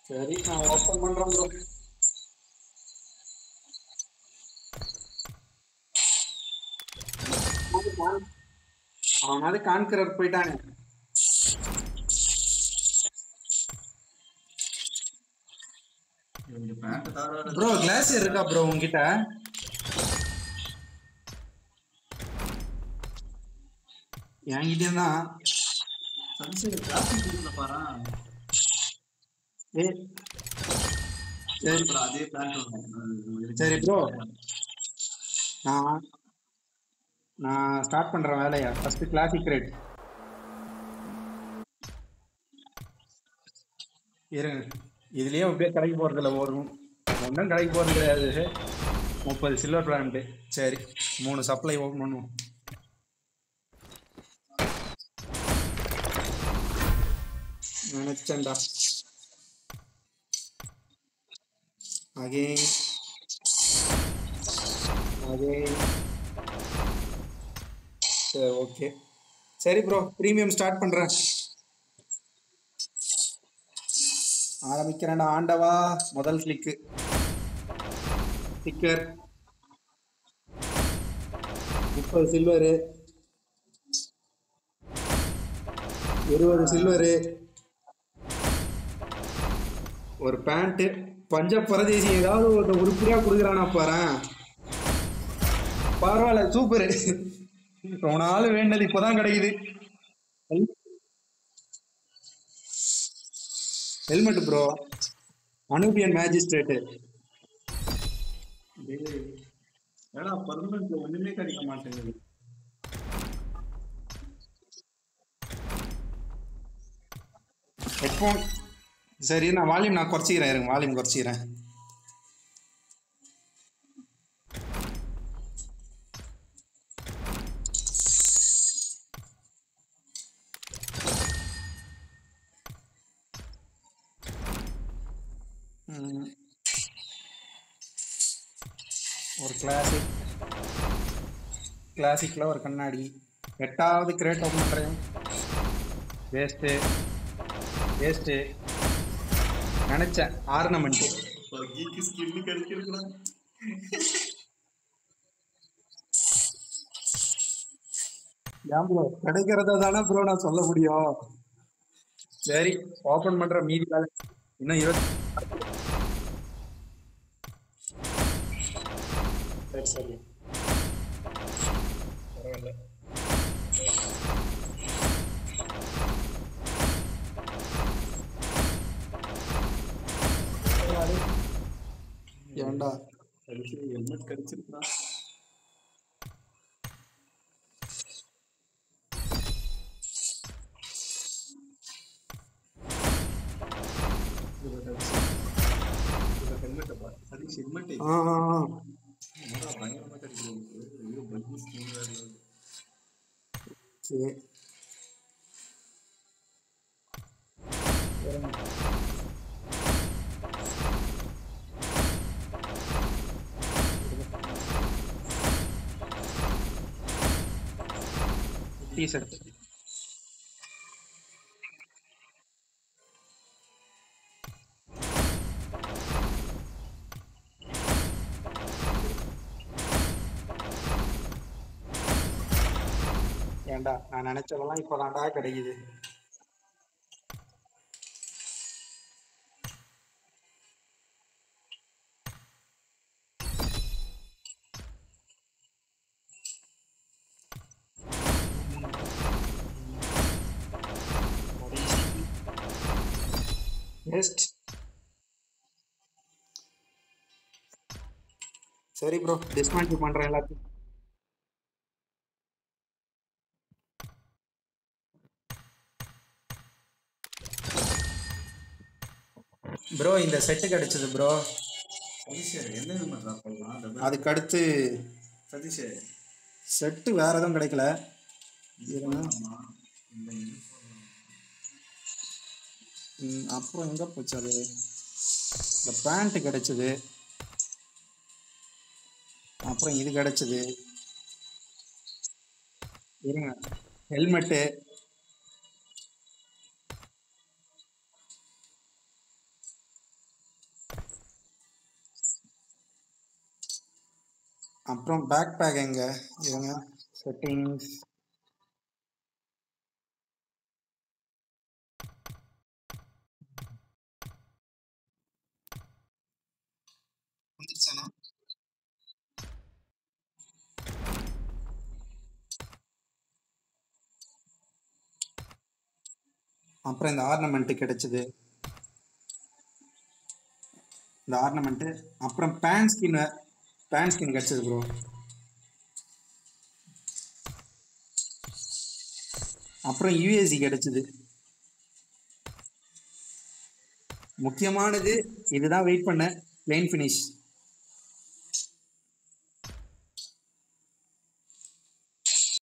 சரி நான் ஓப்பன் பண்றேன் ப்ரோ. அவனாவது கான்கரர் போயிட்டானே. ப்ரோ கிளாசியர் இருக்கா ப்ரோ உங்ககிட்ட? என்கிட்டயும் தான். ஏய், சரி சரி ப்ரோ, நான் நான் ஸ்டார்ட் பண்றேன் வேலையை. ஃபர்ஸ்ட் கிளாசிக் ரேட் இருங்க. இதுலயே அப்படியே கடைக்கு போறது இல்லை. ஒன்றும் கடைக்கு போறது கிடையாது. 30 சில்வர் பிளான்ட். சரி, 3 சப்ளை ஓப்பன் பண்ணுவோம். நினைச்சேன்டா. Again again. சரி ஓகே. சரி ப்ரோ, ப்ரீமியம் ஸ்டார்ட் பண்றேன். ஆரம்பிக்கிறேன்டா ஆண்டவா. முதல் கிளிக்கு ஸ்டிக்கர் 30 சில்வரு, 20 சில்வரு, ஒரு பேண்ட். பஞ்ச பரதேசி ஏதாவது ஒரு உருப்படியா கொடுக்குறானா பாரேன். பரவாயில்ல, சூப்பர். ரொம்ப நாள் வேண்டது இப்பதான் கிடைக்குது. ஹெல்மெட் ப்ரோ, அனூபியன் மேஜிஸ்ட்ரேட். ஏன்னா பர்மனன்ட் ஒண்ணுமே கிடைக்க மாட்டேங்குது. ஹெட்ஃபோன். சரி நான் வால்யூம் குறைச்சிக்கிறேன். இருங்க, வால்யூம் குறைச்சிக்கிறேன். ஒரு கிளாசிக்ல ஒரு கண்ணாடி. 8வது கிரேட் ஓப்பன் பண்றேன். Waste waste. நினைச்சேன் ஆர்னமெண்ட். பக்கிக்கு ஸ்கின் கிடைச்சிருக்கலாம். ஏன் ப்ரோ, கிடைக்கிறத தானே ப்ரோ நான் சொல்ல முடியும். சரி, ஓபன் பண்ற மீதி பேலன்ஸ் இன்னும் 20. சரி சரி, பரவாயில்ல. ஏன்டா ஹெல்மெட் கிடைச்சிருக்கலாம். ஹெல்மெட்டை பார்த்து சதீஷ் ஹெல்மெட் பயங்கரமா கிடைக்கிறது. பக்கி ஸ்கின் வேற. சரி டிஷர்ட். ஏன்டா நான் நினைச்சதெல்லாம் இப்பதான்டா கிடைக்குது. வேஸ்ட். சரி ப்ரோ, டிஸ்மேண்டில் பண்றேன் எல்லாத்தையும். ப்ரோ இந்த செட்டு கிடைச்சது ப்ரோ. சதீஷ் என்ன ஹெல்மெட் தான் பண்ணலாம்? அதுக்கு அடுத்து சதீஷ் செட்டு வேற எதுவும் கிடைக்கல. அப்புறம் எங்க போச்சு அது? இந்த பேண்ட் கிடைச்சது, அப்புறம் இது கிடைச்சது. இருங்க, அப்புறம் பேக் பேக் எங்க இவங்க செட்டிங்ஸ் வந்துருச்சானா? அப்புறம் இந்த ஆர்னமெண்ட் கிடைச்சது, இந்த ஆர்னமெண்ட். அப்புறம் பேன் ஸ்கின் கிடைச்சது ப்ரோ. அப்புறம் யூஎஸ்சி கிடைச்சது. முக்கியமானது இதுதான், வெயிட் பண்ண பிளேன் ஃபினிஷ்.